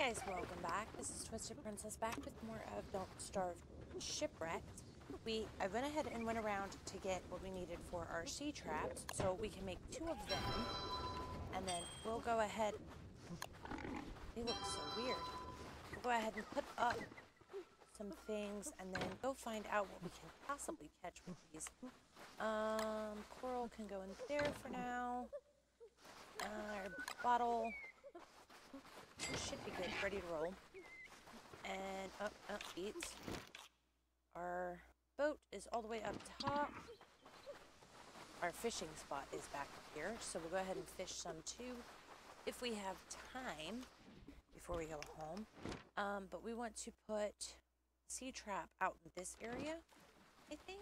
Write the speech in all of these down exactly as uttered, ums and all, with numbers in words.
guys, welcome back. This is Twisted Princess back with more of Don't Starve Shipwrecked. We I went ahead and went around to get what we needed for our sea traps so we can make two of them. And then we'll go ahead. They look so weird. We'll go ahead and put up some things and then go find out what we can possibly catch with these. Um, coral can go in there for now. Uh, our bottle should be good, ready to roll. And up, oh, up, oh, eats. Our boat is all the way up top. Our fishing spot is back here, so we'll go ahead and fish some too, if we have time, before we go home. Um, but we want to put sea trap out in this area, I think.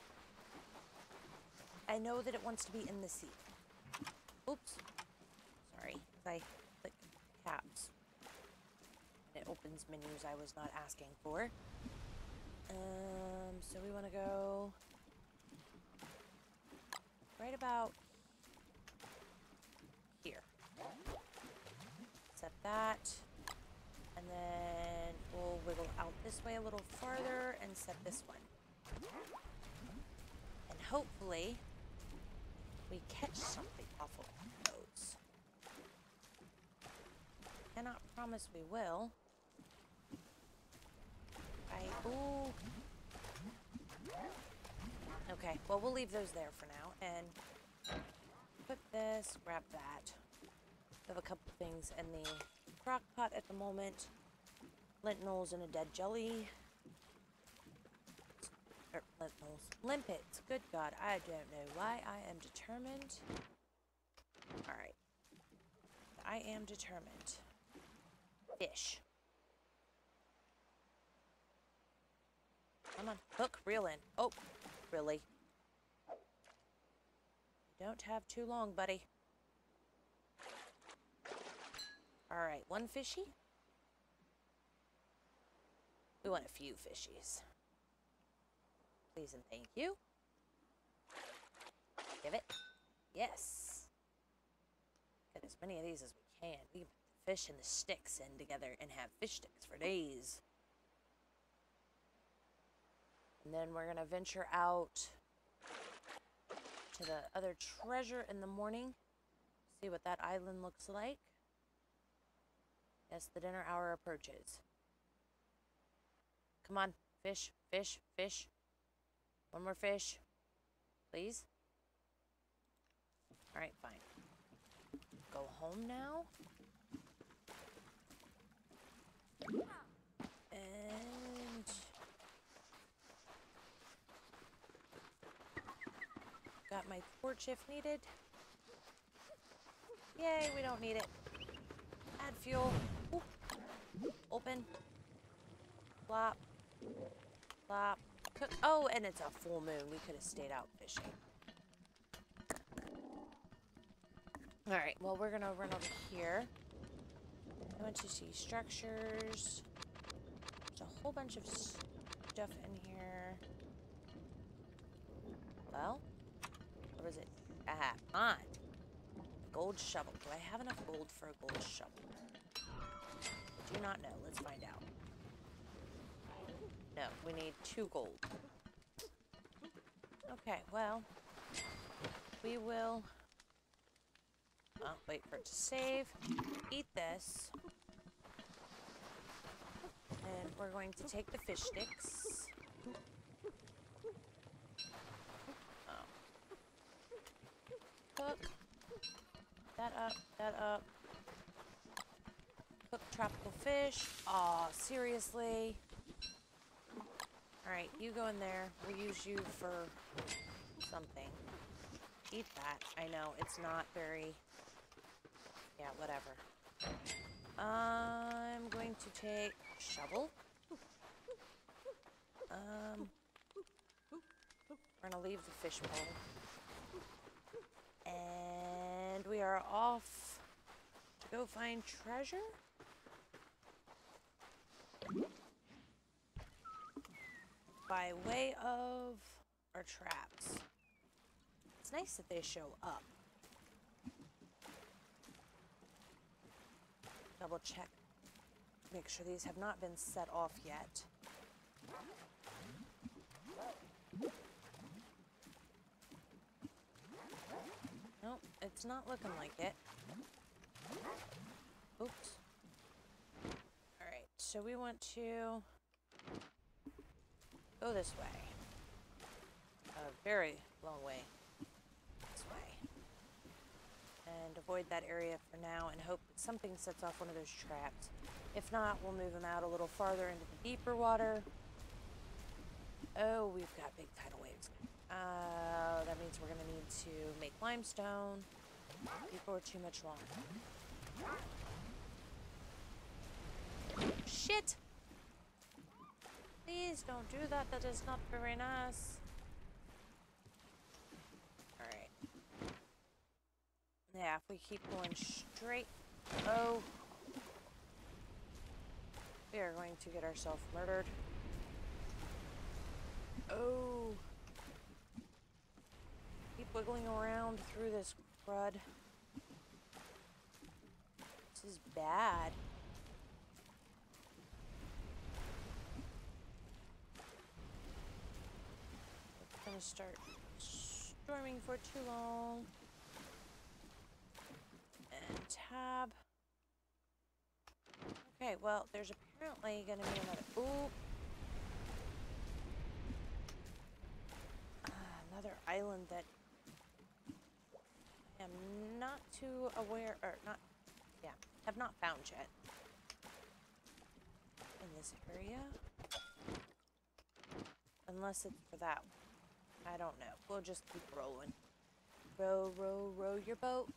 I know that it wants to be in the sea. Oops. Sorry, I click caps. It opens menus I was not asking for. Um, so we want to go right about here. Set that. And then we'll wiggle out this way a little farther and set this one. And hopefully we catch something off of those. Cannot promise we will. I, ooh. Okay, well, we'll leave those there for now and put this, grab that. We have a couple things in the crock pot at the moment. Lentils and a dead jelly. Er, lentils. Limpets. Good God, I don't know why. I am determined. Alright. I am determined. Fish. Come on, hook, reel in. Oh, really? You don't have too long, buddy. Alright, one fishy. We want a few fishies. Please and thank you. Give it. Yes. Get as many of these as we can. We can put the fish and the sticks in together and have fish sticks for days. And then we're going to venture out to the other treasure in the morning. See what that island looks like. Yes, the dinner hour approaches. Come on, fish, fish, fish. One more fish, please. All right, fine. Go home now. And got my torch if needed. Yay, we don't need it. Add fuel. Ooh. Open. Flop. Flop. Cook. Oh, and it's a full moon. We could have stayed out fishing. Alright, well, we're going to run over here. I want to see structures. There's a whole bunch of stuff in here. Well, what was it? Ah, on. Gold shovel. Do I have enough gold for a gold shovel? I do not know. Let's find out. No, we need two gold. Okay, well, we will... Oh, wait for it to save. Eat this. And we're going to take the fish sticks. Oh. Cook. That up, that up. Cook tropical fish. Aw, seriously? Alright, you go in there. We'll use you for something. Eat that. I know, it's not very... Yeah, whatever. I'm going to take shovel. Um, we're going to leave the fish bowl. And we are off to go find treasure. By way of our traps. It's nice that they show up. Double check Make sure these have not been set off yet. Nope, it's not looking like it. Oops. Alright, so we want to go this way. A very long way this way. And avoid that area for now and hope that something sets off one of those traps. If not, we'll move them out a little farther into the deeper water. Oh, we've got big tidal waves. Uh, that means we're going to need to make limestone before too much longer. Shit! Please don't do that. That is not very nice. Alright. Yeah, if we keep going straight... Oh. We are going to get ourselves murdered. Oh. Keep wiggling around through this crud. This is bad. It's gonna start storming for too long. And tab. Okay, well, there's apparently gonna be another. Ooh. Uh, another island that I am not too aware, or not, yeah, have not found yet. In this area. Unless it's for that one. I don't know. We'll just keep rolling. Row, row, row your boat.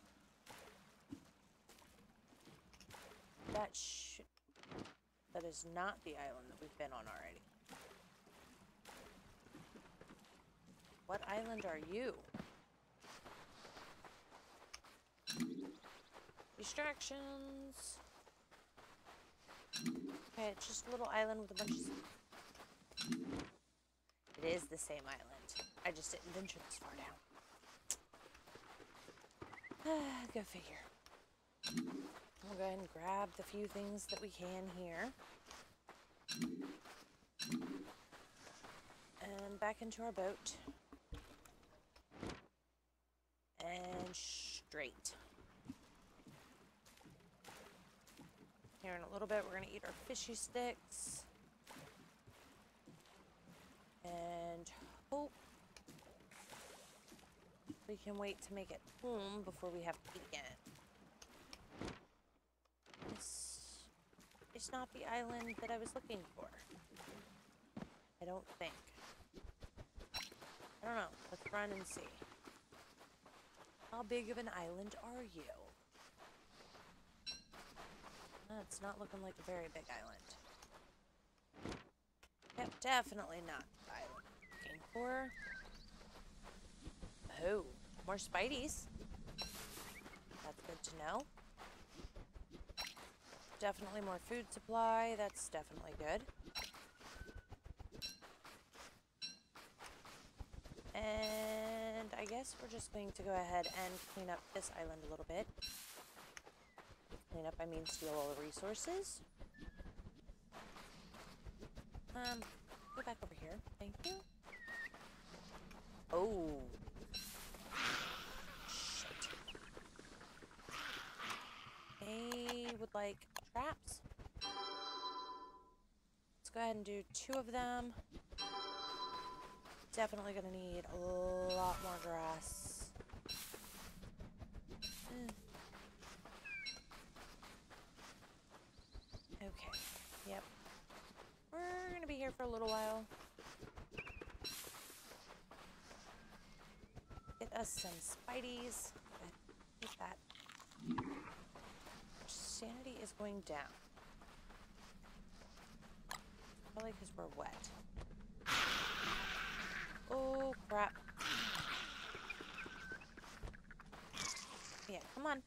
That should... That is not the island that we've been on already. What island are you? Distractions. Okay, it's just a little island with a bunch of... It is the same island. I just didn't venture this far down. Go figure. We'll go ahead and grab the few things that we can here. And back into our boat. And straight. Here in a little bit, we're going to eat our fishy sticks. And hope we can wait to make it home before we have to eat again. This is not the island that I was looking for. I don't think. I don't know. Let's run and see. How big of an island are you? That's not looking like a very big island. Yep, definitely not the island I'm looking for. Oh, more Spideys. That's good to know. Definitely more food supply. That's definitely good. And I guess we're just going to go ahead and clean up this island a little bit. Clean up, I mean steal all the resources. Um, go back over here. Thank you. Oh. Shit. They would like traps. Let's go ahead and do two of them. Definitely gonna need a lot more grass. Mm. Okay, yep. We're gonna be here for a little while. Get us some Spideys. Get that. Our sanity is going down. Probably because we're wet. Oh, crap. Yeah, come on.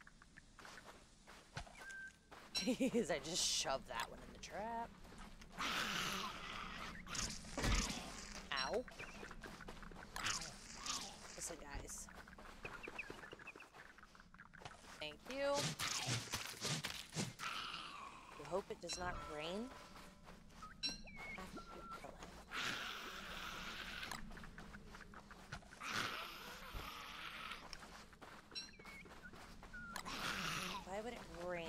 Jeez, I just shoved that one in the trap. Ow. Listen, guys. Thank you. hope it does not rain. Why would it rain?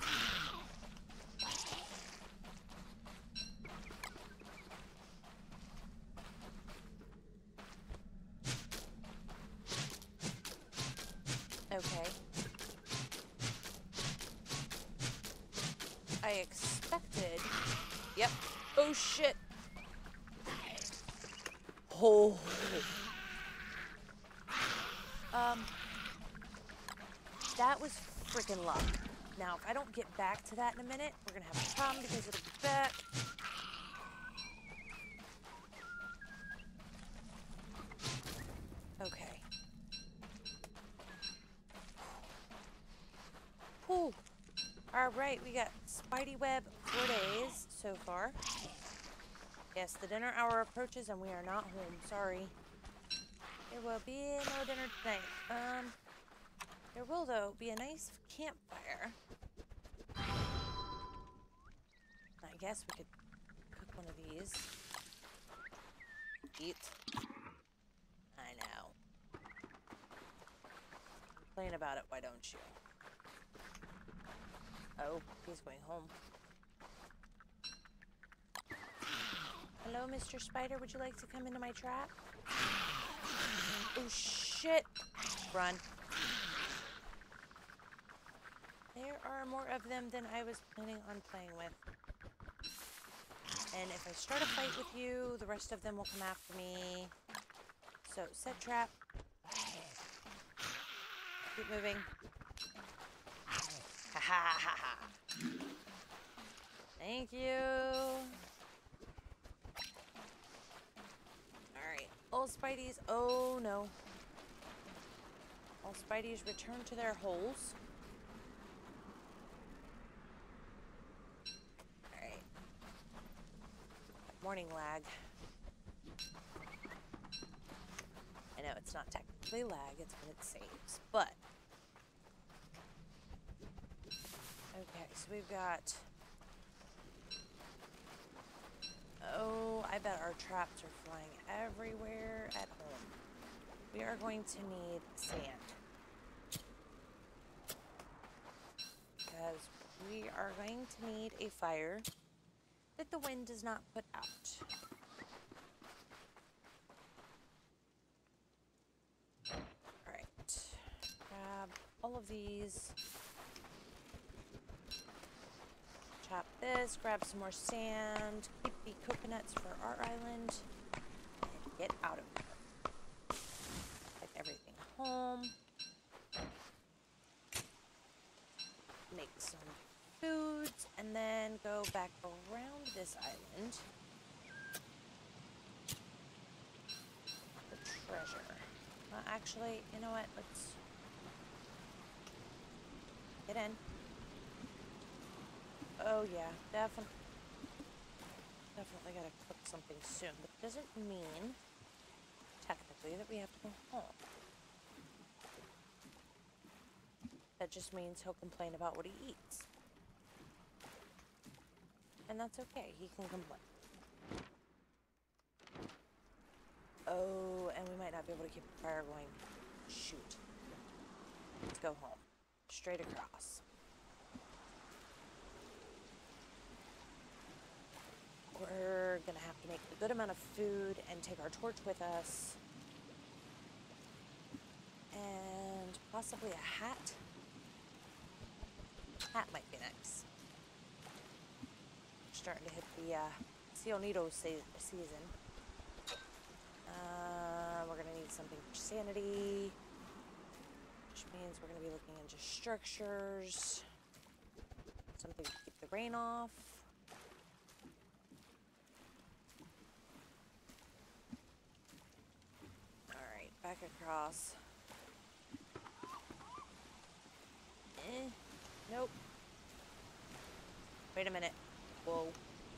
Okay. I expected. Yep. Oh shit. Oh. Um. That was freaking luck. Now, if I don't get back to that in a minute, we're gonna have a problem because it'll be back. Okay. Whew. All right, we got Spidey Web four days so far. Yes, the dinner hour approaches and we are not home. Sorry. There will be no dinner tonight. Um, there will, though, be a nice campfire. I guess we could cook one of these. Eat. I know. Complain about it, why don't you? Oh, he's going home. Hello, Mister Spider. Would you like to come into my trap? Oh, shit. Run. There are more of them than I was planning on playing with. And if I start a fight with you, the rest of them will come after me. So, set trap. Keep moving. Ha ha ha ha. Thank you. Alright. All Spideys. Oh no. All Spideys return to their holes. Alright. Morning lag. I know it's not technically lag, it's when it saves, but okay, so we've got, oh, I bet our traps are flying everywhere at home. We are going to need sand. Because we are going to need a fire that the wind does not put out. Alright. Grab all of these. Chop this, grab some more sand, keep the coconuts for our island, and get out of here. Take everything home. Make some foods, and then go back around this island. The treasure. Well, actually, you know what? Let's get in. Oh yeah, definitely, definitely gotta cook something soon. But it doesn't mean, technically, that we have to go home. That just means he'll complain about what he eats. And that's okay, he can complain. Oh, and we might not be able to keep the fire going. Shoot. Let's go home. Straight across. We're gonna have to make a good amount of food and take our torch with us. And possibly a hat. Hat might be nice. Starting to hit the uh, Sionito se season. Uh, we're gonna need something for sanity. Which means we're gonna be looking into structures. Something to keep the rain off. Back across. Eh, nope. Wait a minute. Whoa.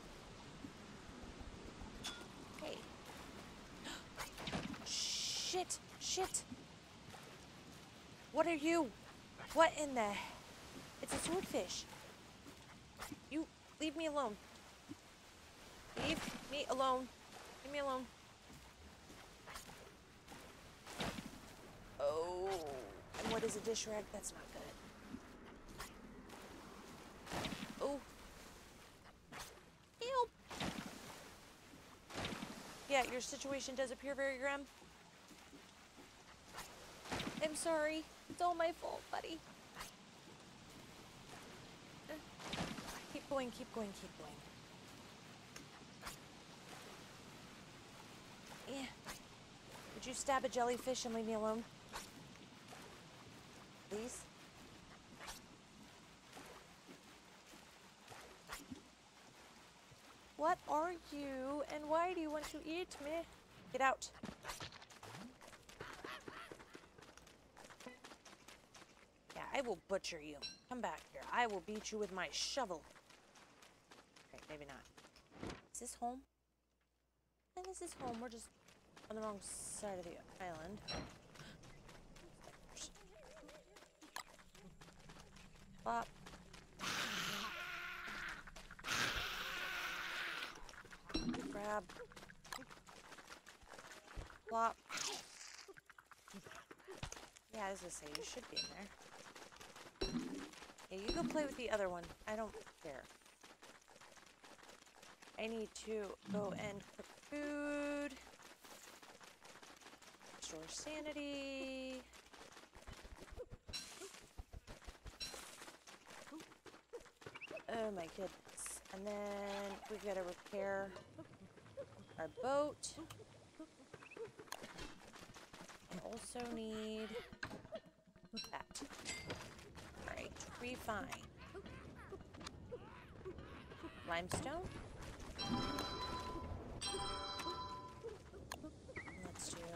Hey. Shit. Shit. What are you? What in the... It's a swordfish. You... leave me alone. Leave me alone. Leave me alone. Oh, and what is a dish rag? That's not good. Oh. Help. Yeah, your situation does appear very grim. I'm sorry. It's all my fault, buddy. Keep going, keep going, keep going. Yeah. Would you stab a jellyfish and leave me alone? Please? What are you, and why do you want to eat me? Get out. Yeah, I will butcher you. Come back here. I will beat you with my shovel. Okay, maybe not. Is this home? I think this is home. We're just on the wrong side of the island. Plop. Grab. Plop. Yeah, I was gonna say, you should be in there. Yeah, you go play with the other one. I don't care. I need to go and cook food. Restore sanity. Oh my goodness. And then we gotta repair our boat. I also need that. Alright, refine. Limestone. Let's do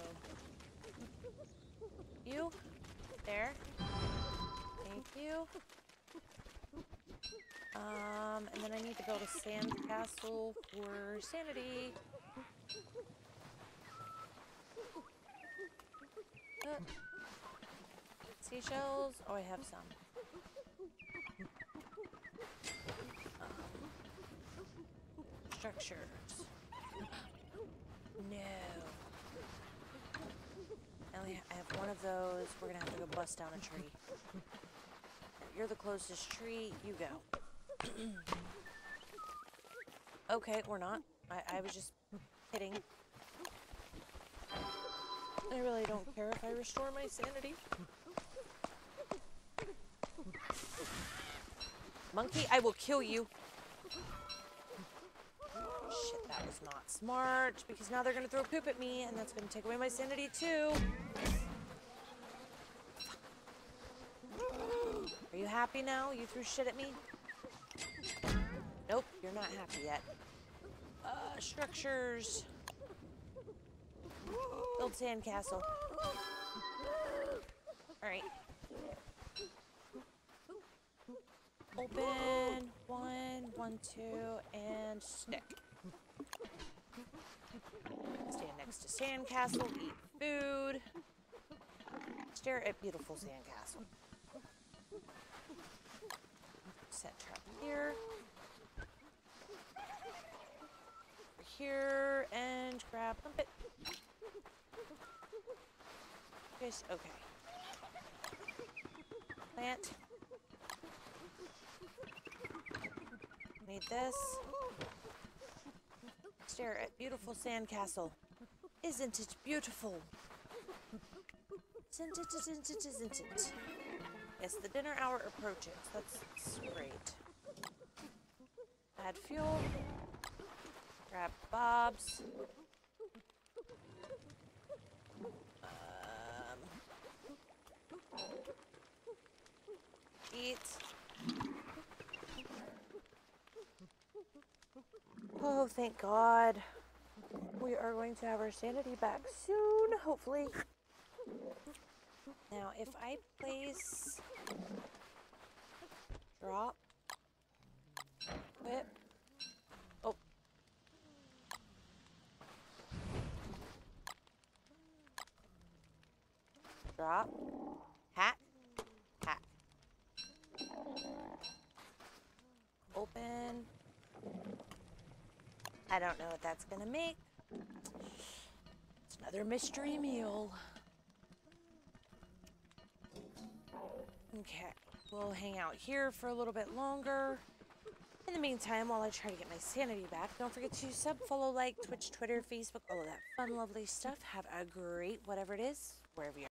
you. There. Thank you. Um, and then I need to build a sand castle for sanity. Uh, seashells? Oh, I have some. Um, structures. No. I only ha I have one of those. We're gonna have to go bust down a tree. You're the closest tree. You go. Okay, we're not. I, I was just kidding. I really don't care if I restore my sanity. Monkey, I will kill you. Shit, that was not smart, because now they're gonna throw poop at me, and that's gonna take away my sanity too. Are you happy now? You threw shit at me? Nope, you're not happy yet. Uh, structures. Build sandcastle. Alright. Open. One, one, two, and stick. Stand next to sandcastle, eat food. Stare at beautiful sandcastle. Set trap here. Over here, and grab limpet. Just, okay. Plant. Need this. Stare at beautiful sandcastle. Isn't it beautiful? Isn't it, isn't it, isn't it? Yes, the dinner hour approaches. That's great. Add fuel. Grab Bob's. Um, eat. Oh, thank God. We are going to have our sanity back soon, hopefully. Now, if I place... Drop. Whip. Oh. Drop. Hat. Hat. Open. I don't know what that's gonna make. It's another mystery meal. Okay, we'll hang out here for a little bit longer. In the meantime, while I try to get my sanity back, don't forget to sub, follow, like, Twitch, Twitter, Facebook, all of that fun, lovely stuff. Have a great whatever it is, wherever you